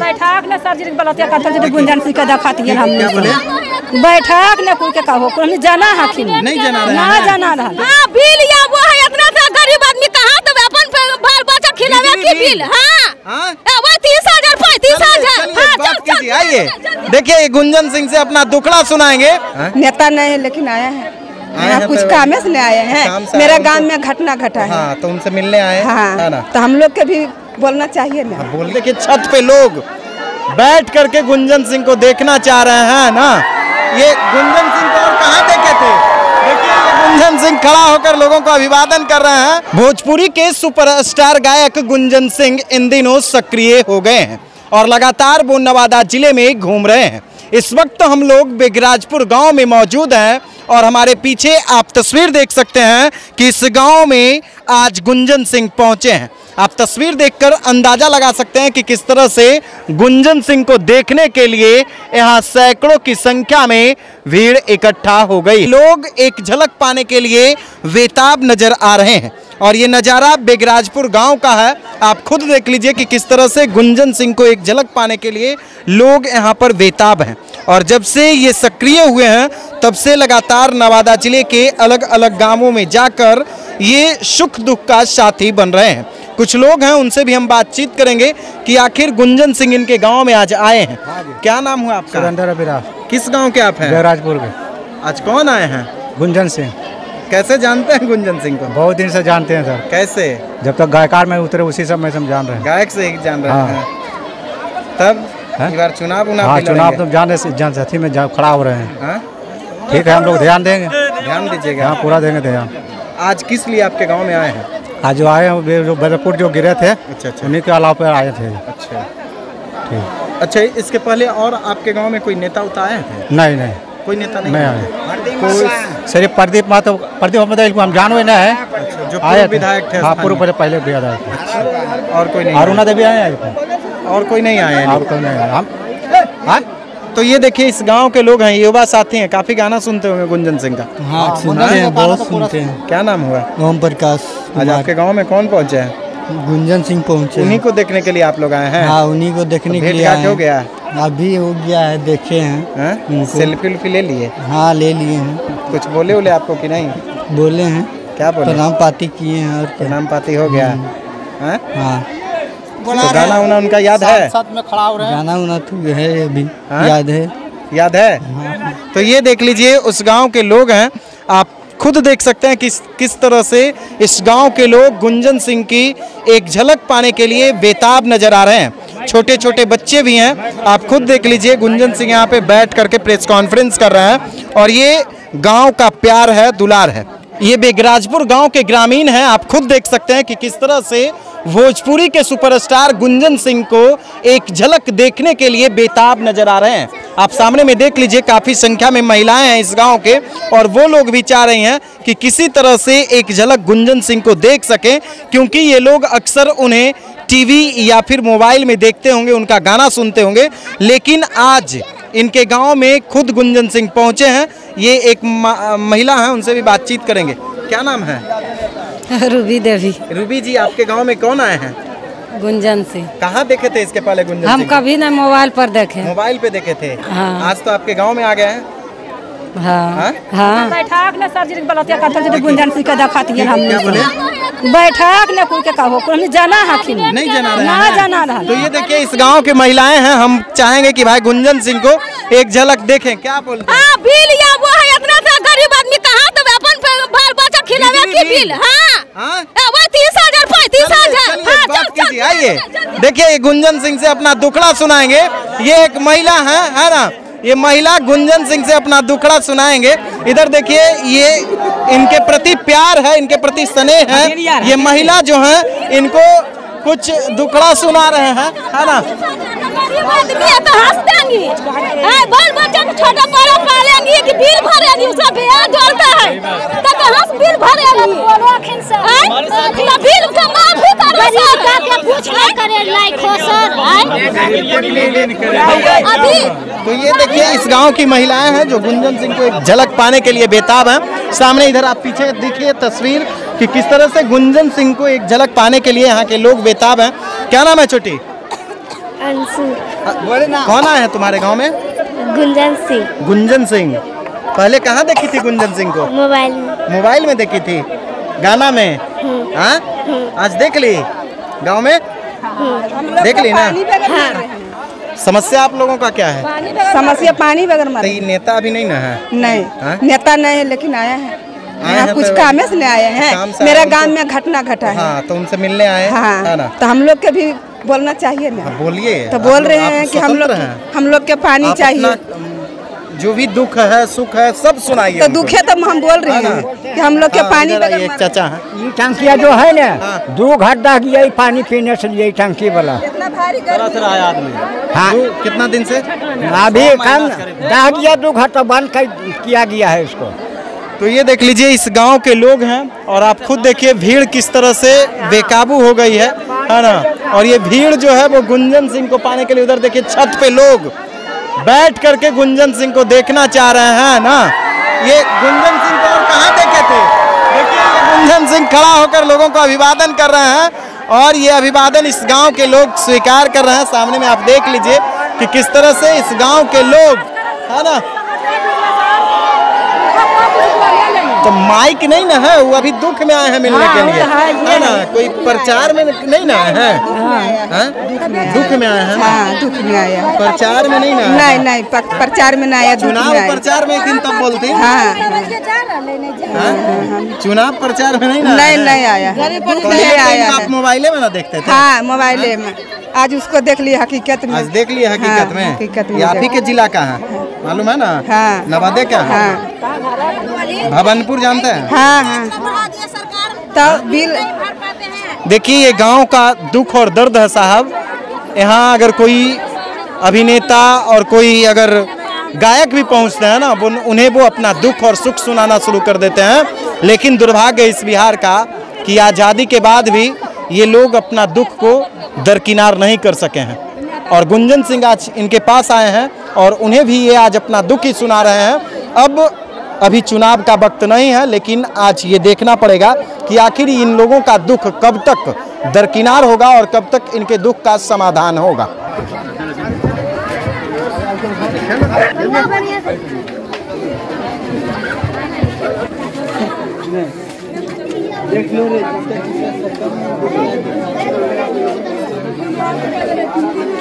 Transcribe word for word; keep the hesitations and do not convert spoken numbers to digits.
बैठक ने सर जी बलतिया करते जो गुंजन सिंह का दिखाती है हमने। क्या बोले? बैठक ने कोई के कहो कोई जाना है कि नहीं जाना रहा ना जाना रहा। हां बिल या वो है इतना सा गरीब आदमी कहां तो अपन बाल बच्चा खिलावे की बिल। हां हां वो तीस हजार पैंतीस हजार। हां बात कीजिए, आइए देखिए गुंजन सिंह से अपना दुखड़ा सुनाएंगे। नेता नहीं है लेकिन आया है, यहाँ कुछ काम से ले आए हैं। मेरा गांव में घटना घटा है। हाँ, तो उनसे मिलने आए हैं। हाँ, ना? तो हम लोग के भी बोलना चाहिए ना। बोलने के छत पे लोग बैठ करके गुंजन सिंह को देखना चाह रहे हैं ना। ये गुंजन सिंह को और कहाँ देखे थे? देखिए ये गुंजन सिंह खड़ा होकर लोगों को अभिवादन कर रहे हैं। भोजपुरी के सुपरस्टार गायक गुंजन सिंह इन दिनों सक्रिय हो गए हैं और लगातार वो नवादा जिले में घूम रहे हैं। इस वक्त हम लोग बेगराजपुर गांव में मौजूद हैं और हमारे पीछे आप तस्वीर देख सकते हैं कि इस गांव में आज गुंजन सिंह पहुंचे हैं। आप तस्वीर देखकर अंदाजा लगा सकते हैं कि किस तरह से गुंजन सिंह को देखने के लिए यहां सैकड़ों की संख्या में भीड़ इकट्ठा हो गई। लोग एक झलक पाने के लिए बेताब नजर आ रहे हैं और ये नज़ारा बेगराजपुर गांव का है। आप खुद देख लीजिए कि किस तरह से गुंजन सिंह को एक झलक पाने के लिए लोग यहां पर बेताब हैं और जब से ये सक्रिय हुए हैं तब से लगातार नवादा जिले के अलग अलग गांवों में जाकर ये सुख दुख का साथी बन रहे हैं। कुछ लोग हैं उनसे भी हम बातचीत करेंगे कि आखिर गुंजन सिंह इनके गांव में आज आए हैं। क्या नाम हुआ आपका? सुरेंद्र अभिराज। किस गांव के आप हैं? बेगराजपुर के। आज कौन आए हैं? गुंजन सिंह। कैसे जानते हैं गुंजन सिंह को? बहुत दिन से जानते हैं सर। कैसे? जब तक गायकार में उतरे उसी समय से हम जान रहे हैं। गायक से ही जान रहे हाँ। हैं। तब इस बार चुनाव उनाव हाँ, भी चुनाव लड़ेंगे? तो जाने से जनसाथी में जा- खड़ा हो रहे हैं। हाँ? ठीक है, हम लोग ध्यान देंगे। ध्यान दीजिएगा। हाँ, पूरा देंगे ध्यान। आज किस लिए आपके गांव में आए हैं? आज जो आए हैं वो जो बैरपुर जो गिरे थे, अच्छा अच्छा उन्हीं के अलावा पर आए थे। अच्छा ठीक। अच्छा, इसके पहले और आपके गांव में कोई नेता उता आए थे? नहीं नहीं कोई नेता नहीं नहीं आया? आए। कोई सिर्फ प्रदीप मातो प्रदीप मोहम्मद को हम जानवे न है। जो आए पूर्व थे। विधायक थे हाँ, स्थानीय। पूर्व पहले विधायक थे। और कोई नहीं? अरुणा देवी आए आए थे। और कोई नहीं आए हैं? और कोई नहीं आए। हम हाँ? तो ये देखिए इस गांव के लोग हैं, युवा साथी हैं, काफी गाना सुनते होंगे गुंजन सिंह का। हाँ, सुनते हैं, बहुत सुनते हैं। क्या नाम हुआ? ओम प्रकाश। आज आपके गांव में कौन पहुंचे हैं? गुंजन सिंह पहुंचे। उन्हीं को देखने के लिए आप लोग आए हैं? हाँ, उन्हीं को देखने के लिए आए हो गया? अभी हो गया है, देखे हैं। सेल्फी उल्फी ले लिए? हाँ, ले लिए हैं। कुछ बोले बोले आपको कि नहीं? बोले हैं। क्या बोले? प्रणाम पाती किए हैं और क्या। प्रणाम पाती हो गया? हाँ? हाँ, तो गाना उना उनका याद है? साथ में खड़ा हो रहे हैं। गाना उना तो है अभी। हाँ? याद है। याद है? तो ये देख लीजिए उस गांव के लोग हैं। आप खुद देख सकते हैं किस किस तरह से इस गांव के लोग गुंजन सिंह की एक झलक पाने के लिए बेताब नजर आ रहे हैं। छोटे छोटे बच्चे भी हैं। आप खुद देख लीजिए गुंजन सिंह यहाँ पे बैठ करके प्रेस कॉन्फ्रेंस कर रहे हैं और ये गांव का प्यार है, दुलार है। ये बेगराजपुर गांव के ग्रामीण हैं। आप खुद देख सकते हैं कि किस तरह से भोजपुरी के सुपरस्टार गुंजन सिंह को एक झलक देखने के लिए बेताब नजर आ रहे हैं। आप सामने में देख लीजिए काफ़ी संख्या में महिलाएं हैं इस गांव के और वो लोग भी चाह रही हैं कि किसी तरह से एक झलक गुंजन सिंह को देख सकें, क्योंकि ये लोग अक्सर उन्हें टीवी या फिर मोबाइल में देखते होंगे, उनका गाना सुनते होंगे, लेकिन आज इनके गांव में खुद गुंजन सिंह पहुंचे हैं। ये एक महिला हैं, उनसे भी बातचीत करेंगे। क्या नाम है? रूबी देवी। रूबी जी, आपके गांव में कौन आए हैं? गुंजन सिंह। कहाँ देखे थे इसके पहले गुंजन हम सिंह? कभी ना मोबाइल पर देखे। मोबाइल पे देखे थे। हाँ। आज तो आपके गांव में आ गए हैं। हाँ हाँ। बैठक ने सर जी बलतिया करते जो गुंजन सिंह का दिखाती है हमने। क्या बोले? बैठक ने कोई के कहो कोई जाना है कि नहीं जाना रहा ना जाना रहा। तो ये देखिए इस गांव के महिलाएं हैं। हम चाहेंगे कि भाई गुंजन सिंह को एक झलक देखें। क्या बोलते हैं? हां, बिल या वो है इतना सा गरीब आदमी कहां तो अपन बाल बच्चा खिलावे की बिल। हां हां, वो तीस हजार पैंतीस हजार। हां, बात कीजिए, आइए देखिए ये गुंजन सिंह से अपना दुखड़ा सुनाएंगे। ये एक महिला है है ना, ये महिला गुंजन सिंह से अपना दुखड़ा सुनाएंगे। इधर देखिए ये इनके प्रति प्यार है, इनके प्रति स्नेह है। ये महिला जो है इनको कुछ दुखड़ा सुना रहे हैं, है ना। गरीब आदमी है तो हंस देंगी। हां, बाल बच्चा को छोटा बड़ा पालेंगी कि बिल भरेंगी, उसका ब्याज जोड़ता है तो हंस बिल भरेंगी। बोलोखिन से तो बिल का माफ भी कर गरीब का के पूछ नहीं करे लायक हो सर। अभी तो ये देखिए इस गांव की महिलाएं हैं जो गुंजन सिंह को एक झलक पाने के लिए बेताब हैं। सामने इधर आप पीछे देखिए तस्वीर कि किस तरह से गुंजन सिंह को एक झलक पाने के लिए यहाँ के लोग बेताब हैं। क्या नाम है छोटी? अंशु। कौन आए हैं तुम्हारे गांव में? गुंजन सिंह। गुंजन सिंह। पहले कहाँ देखी थी गुंजन सिंह को? मोबाइल में। मोबाइल में देखी थी, गाना में। हाँ, आज देख ली गांव में? देख ली ना? समस्या आप लोगों का क्या है? समस्या पानी बगैर तो ये नेता अभी नहीं ना है? नहीं, हाँ? नेता नहीं है लेकिन आया है। यहाँ कुछ तो काम से आए हैं। मेरा गांव में घटना घटा है। हाँ, तो उनसे मिलने आए हैं। हाँ, है ना? तो हम लोग के भी बोलना चाहिए ना। बोलिए। तो बोल रहे हैं कि हम लोग हम लोग के पानी चाहिए, जो भी दुख है सुख है सब सुनाइए। तो दुख है तो हम बोल रहे हैं कि हम लोग के पानी। एक चाचा है, ये टंकिया जो है ना, दो घंटा की यही पानी पीने से यही टंकी वाला। हाँ, कितना दिन से? अभी कम दह गया, दो घंटा बंद कर किया गया है इसको। तो ये देख लीजिए इस गांव के लोग हैं और आप खुद देखिए भीड़ किस तरह से बेकाबू हो गई है, है ना? और ये भीड़ जो है वो गुंजन सिंह को पाने के लिए, उधर देखिए छत पे लोग बैठ करके गुंजन सिंह को देखना चाह रहे हैं ना। ये गुंजन सिंह को और कहाँ देखे थे? देखिए ये गुंजन सिंह खड़ा होकर लोगों को अभिवादन कर रहे हैं और ये अभिवादन इस गांव के लोग स्वीकार कर रहे हैं। सामने में आप देख लीजिए कि किस तरह से इस गांव के लोग, है ना? तो माइक नहीं ना है, वो अभी दुख में आए हैं मिलने के लिए, है ना? कोई प्रचार में नहीं ना है, दुख में आए हैं। हाँ, दुख में आया। प्रचार में नहीं ना? नहीं नहीं, प्रचार में ना आया। चुनाव प्रचार में एक दिन तब बोलती। हाँ, चुनाव प्रचार में नहीं ना? नहीं नहीं आया, दुख नहीं आया। आप मोबाइले में ना देखते थे? हाँ, मोबाइले में। आज उसको देख लिया हकीकत में। आज देख लिया हकीकत में। हकीकत में। आप ही के जिला का है, मालूम है ना? हाँ। नवादे का है? हाँ। भवनपुर जानते हैं? हाँ हाँ। तो बिल देखिए ये गांव का दुख और दर्द है साहब। यहाँ अगर कोई अभिनेता और कोई अगर गायक भी पहुँचते हैं ना, वो उन्हें वो अपना दुख और सुख सुनाना शुरू कर देते हैं। लेकिन दुर्भाग्य इस बिहार का कि आज़ादी के बाद भी ये लोग अपना दुख को दरकिनार नहीं कर सके हैं। और गुंजन सिंह आज इनके पास आए हैं और उन्हें भी ये आज अपना दुख ही सुना रहे हैं। अब अभी चुनाव का वक्त नहीं है, लेकिन आज ये देखना पड़ेगा कि आखिर इन लोगों का दुख कब तक दरकिनार होगा और कब तक इनके दुख का समाधान होगा। देख लो रे।